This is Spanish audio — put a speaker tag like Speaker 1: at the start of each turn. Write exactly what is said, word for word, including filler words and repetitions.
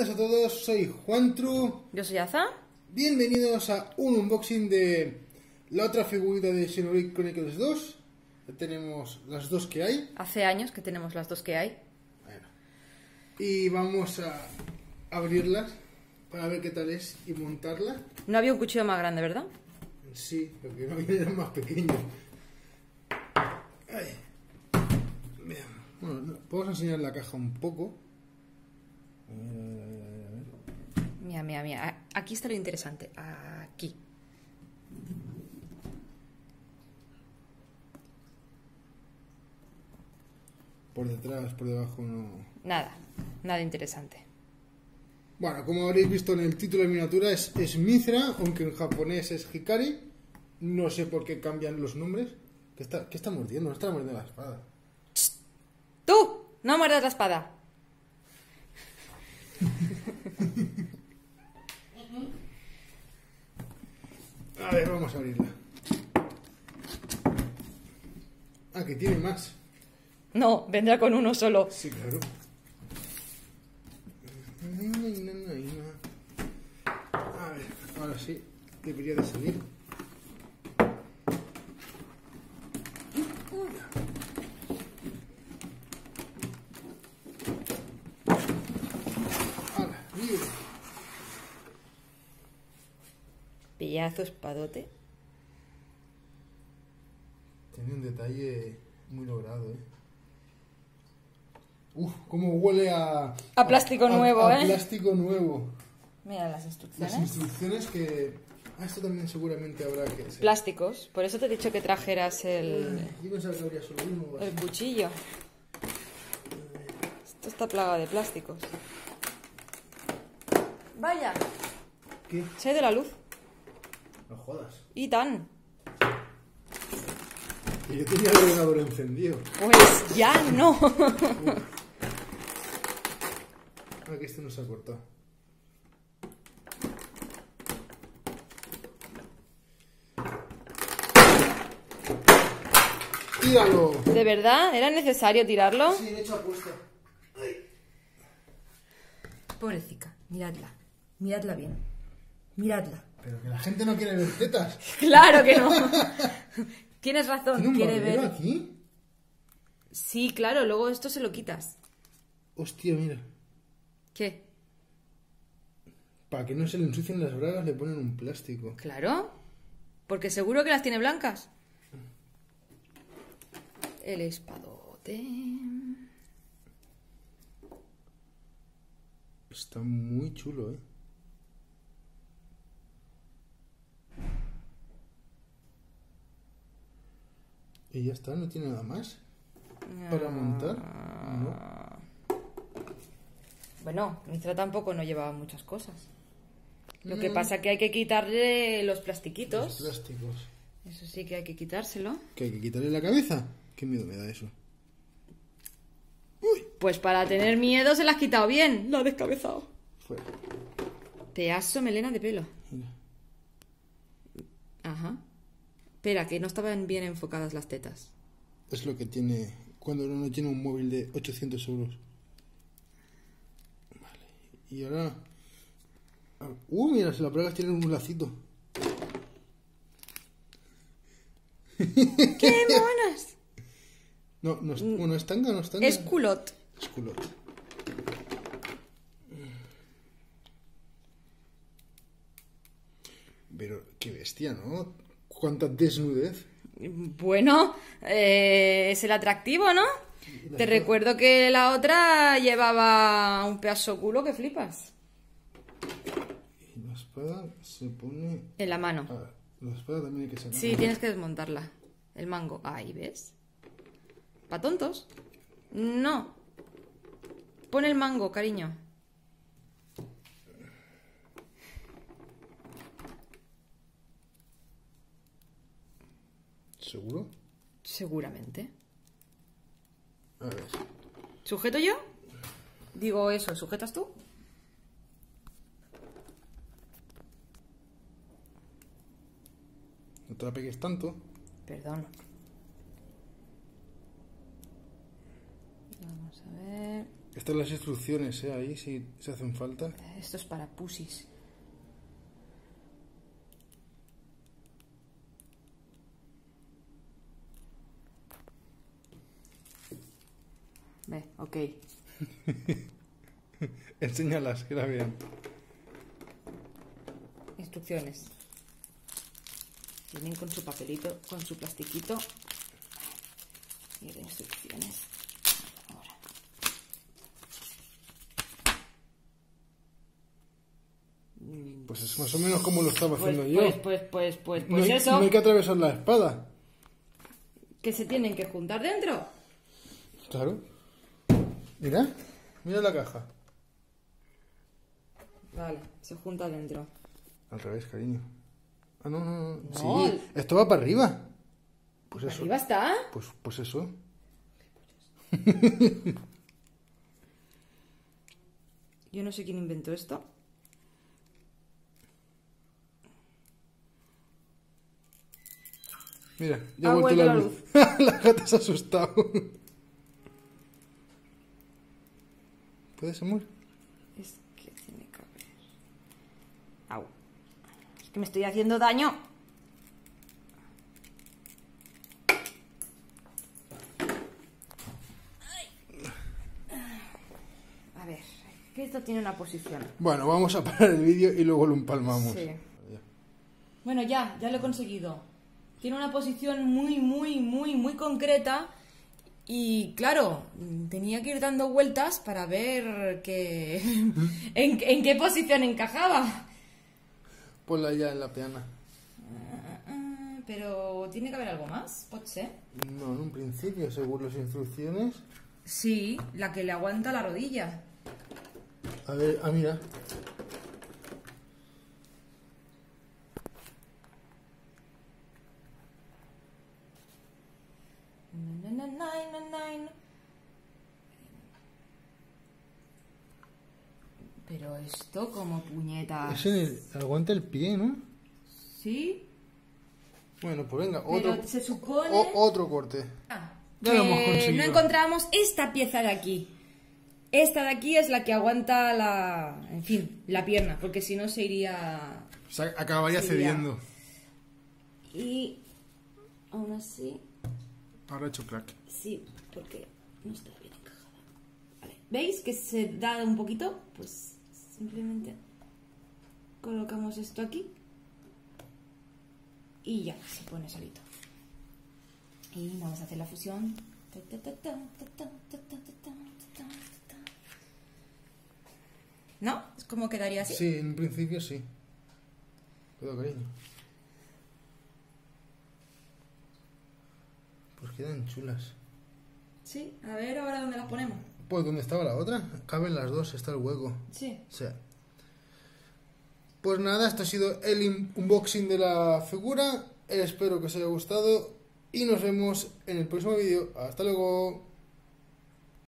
Speaker 1: buenas a todos, soy Juantru.
Speaker 2: Yo soy Aza.
Speaker 1: Bienvenidos a un unboxing de la otra figurita de Xenoblade Chronicles dos. Ya tenemos las dos que hay.
Speaker 2: Hace años que tenemos las dos que hay.
Speaker 1: Bueno. Y vamos a abrirlas para ver qué tal es y montarla.
Speaker 2: No había un cuchillo más grande, ¿verdad?
Speaker 1: Sí, porque no era más pequeño. Ay. Bien. Bueno, no, podemos enseñar la caja un poco. A ver, a ver, a ver, a ver.
Speaker 2: Mira, mira, mira. Aquí está lo interesante. Aquí.
Speaker 1: Por detrás, por debajo no.
Speaker 2: Nada. Nada interesante.
Speaker 1: Bueno, como habréis visto en el título de miniatura es, es Mythra, aunque en japonés es Hikari. No sé por qué cambian los nombres. ¿Qué está, qué está mordiendo? No está mordiendo la espada.
Speaker 2: ¡Tú! ¡No muerdas la espada!
Speaker 1: A ver, vamos a abrirla. Ah, que tiene más.
Speaker 2: No, vendrá con uno solo.
Speaker 1: Sí, claro. A ver, ahora sí, debería de salir. Ahora, bien.
Speaker 2: Pillazo espadote.
Speaker 1: Tiene un detalle muy logrado, ¿eh? Uf, cómo huele a...
Speaker 2: A plástico nuevo,
Speaker 1: a
Speaker 2: ¿eh?
Speaker 1: plástico nuevo.
Speaker 2: Mira las instrucciones.
Speaker 1: Las instrucciones que... Ah, esto también seguramente habrá que... ser.
Speaker 2: Plásticos. Por eso te he dicho que trajeras el,
Speaker 1: Yo pensaba que habría solo uno. o así.
Speaker 2: el cuchillo. Esto está plagado de plásticos. Vaya.
Speaker 1: ¿Qué?
Speaker 2: Se ha ido la luz.
Speaker 1: No jodas.
Speaker 2: Y tan.
Speaker 1: Que yo tenía el ordenador encendido.
Speaker 2: Pues ya no.
Speaker 1: Ah, que este no se ha cortado. ¡Tíralo!
Speaker 2: ¿De verdad? ¿Era necesario tirarlo?
Speaker 1: Sí, de hecho apuesta.
Speaker 2: Pobrecita, miradla. Miradla bien. Miradla.
Speaker 1: Pero que la gente no quiere ver tetas.
Speaker 2: Claro que no. Tienes razón,
Speaker 1: ¿Tiene un
Speaker 2: quiere
Speaker 1: babero
Speaker 2: ver.
Speaker 1: aquí?
Speaker 2: Sí, claro, luego esto se lo quitas.
Speaker 1: Hostia, mira.
Speaker 2: ¿Qué?
Speaker 1: Para que no se le ensucien las bragas le ponen un plástico.
Speaker 2: Claro. Porque seguro que las tiene blancas. El espadote.
Speaker 1: Está muy chulo, ¿eh? Y ya está, no tiene nada más para montar. No.
Speaker 2: Bueno, Mythra tampoco no llevaba muchas cosas. Lo
Speaker 1: No.
Speaker 2: que pasa es que hay que quitarle los plastiquitos.
Speaker 1: Los plásticos.
Speaker 2: Eso sí que hay que quitárselo.
Speaker 1: ¿Que hay que quitarle la cabeza? Qué miedo me da eso. Uy,
Speaker 2: Pues para tener miedo se la has quitado bien. La has descabezado.
Speaker 1: fuera.
Speaker 2: Pedazo melena de pelo.
Speaker 1: Mira.
Speaker 2: Ajá. Espera, que no estaban bien enfocadas las tetas.
Speaker 1: Es lo que tiene cuando uno tiene un móvil de ochocientos euros. Vale. Y ahora... Uh, mira, si las bragas tienen un lacito.
Speaker 2: ¡Qué monas!
Speaker 1: No, no es, bueno, es tanga, no es tanga.
Speaker 2: Es culot.
Speaker 1: Es culot. Pero qué bestia, ¿no? Cuánta desnudez.
Speaker 2: Bueno, eh, es el atractivo, ¿no? Te recuerdo que la otra llevaba un pedazo culo que flipas.
Speaker 1: Y la espada se pone...
Speaker 2: En la mano.
Speaker 1: Ah, la espada también hay que sacarla.
Speaker 2: Sí, tienes que desmontarla. El mango. Ahí, ¿ves? ¿Pa' tontos? No. Pon el mango, cariño.
Speaker 1: ¿Seguro?
Speaker 2: Seguramente.
Speaker 1: A ver.
Speaker 2: ¿Sujeto yo? Digo eso, ¿sujetas tú?
Speaker 1: No te la pegues tanto.
Speaker 2: Perdón. Vamos a ver.
Speaker 1: Estas las instrucciones, ¿eh? Ahí si se hacen falta.
Speaker 2: Esto es para pusis. Ve, ok.
Speaker 1: Enséñalas, que la vean.
Speaker 2: Instrucciones. Vienen con su papelito, con su plastiquito. Y de instrucciones. Ahora.
Speaker 1: Pues es más o menos como lo estaba
Speaker 2: Pues,
Speaker 1: haciendo yo.
Speaker 2: pues, pues, pues, pues,
Speaker 1: no,
Speaker 2: pues
Speaker 1: hay,
Speaker 2: eso.
Speaker 1: no hay que atravesar la espada.
Speaker 2: Que se tienen que juntar dentro.
Speaker 1: Claro. Mira, mira la caja.
Speaker 2: Vale, se junta dentro.
Speaker 1: Al revés, cariño. Ah, no, no, no.
Speaker 2: No.
Speaker 1: Sí, esto va para arriba. Pues eso.
Speaker 2: ¿Arriba está?
Speaker 1: Pues, pues eso.
Speaker 2: Yo no sé quién inventó esto.
Speaker 1: Mira, ya
Speaker 2: Ha
Speaker 1: ha vuelto
Speaker 2: vuelto
Speaker 1: la
Speaker 2: la
Speaker 1: luz. La gata se ha asustado. ¿Puedes, amor?
Speaker 2: Es que tiene que haber. Au. Es que me estoy haciendo daño. A ver, que esto tiene una posición.
Speaker 1: Bueno, vamos a parar el vídeo y luego lo empalmamos.
Speaker 2: Sí. Bueno, ya, ya lo he conseguido. Tiene una posición muy, muy, muy, muy concreta. Y claro, tenía que ir dando vueltas para ver que... en, en qué posición encajaba.
Speaker 1: Ponla ya en la piana.
Speaker 2: Pero tiene que haber algo más, ¿puede ser?
Speaker 1: No, en un principio, según las instrucciones.
Speaker 2: Sí, la que le aguanta la rodilla.
Speaker 1: A ver, ah, mira.
Speaker 2: Pero esto como puñetas.
Speaker 1: Es en el, aguanta el pie, ¿no?
Speaker 2: ¿Sí?
Speaker 1: Bueno, pues venga,
Speaker 2: Pero
Speaker 1: otro,
Speaker 2: se supone...
Speaker 1: o- otro corte.
Speaker 2: Ah,
Speaker 1: Ya lo hemos
Speaker 2: que
Speaker 1: conseguido.
Speaker 2: no encontramos esta pieza de aquí. Esta de aquí es la que aguanta la... En fin, la pierna, porque si no se iría...
Speaker 1: Se acabaría
Speaker 2: Sí,
Speaker 1: cediendo.
Speaker 2: Y aún así...
Speaker 1: Ahora he hecho crack.
Speaker 2: Sí, porque no está bien encajada. Vale. ¿Veis que se da un poquito? Pues simplemente colocamos esto aquí y ya se pone solito. Y vamos a hacer la fusión. ¿No? ¿Es como quedaría así?
Speaker 1: Sí, en un principio sí. Cuidado, cariño. Pues quedan chulas.
Speaker 2: Sí, a ver ahora dónde las ponemos.
Speaker 1: Pues, ¿dónde estaba la otra? Caben las dos, está el hueco.
Speaker 2: Sí.
Speaker 1: Sí. Pues nada, esto ha sido el in- unboxing de la figura. Espero que os haya gustado y nos vemos en el próximo vídeo. Hasta luego.